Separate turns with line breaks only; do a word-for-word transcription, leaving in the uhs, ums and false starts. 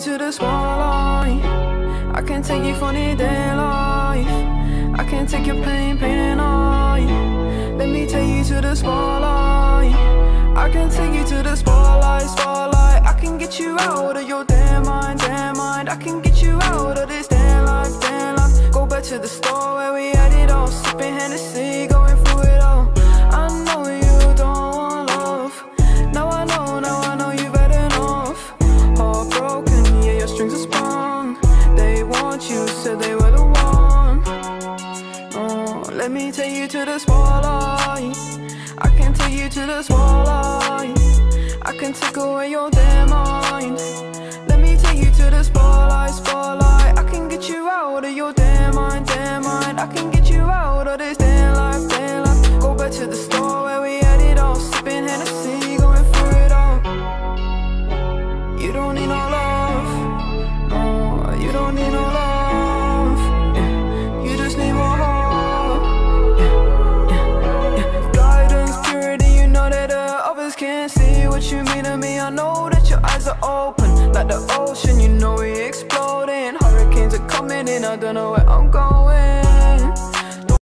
to the spotlight. I can take you funny day life. I can take your pain, pain and I. Let me take you to the spotlight. I can take you to the spotlight, spotlight. I can get you out of your damn mind, damn mind. I can get you out of this damn life, damn life. Go back to the store where we had it all, sipping Hennessy, going through it all. I know you don't want love. Now I know, now I know you've had enough. Heartbroken, yeah, your strings are sprung. They want you, said they were the one. Oh, let me take you to the spotlight. I can take you to the spotlight. I can take away your damn mind. Let me take you to the spotlight, spotlight. I can get you out of your damn mind, damn mind. I can get you out of this damn life, damn life. Go back to the store where we had it all, sipping Hennessy, going through it all. You don't need no love, no, you don't need no love, yeah. You just need more heart, yeah, yeah, yeah. Guidance, purity, you know that uh, others can't see what you mean to me. I know that your eyes are open like the ocean, you know we exploding. Hurricanes are coming in, I don't know where I'm going.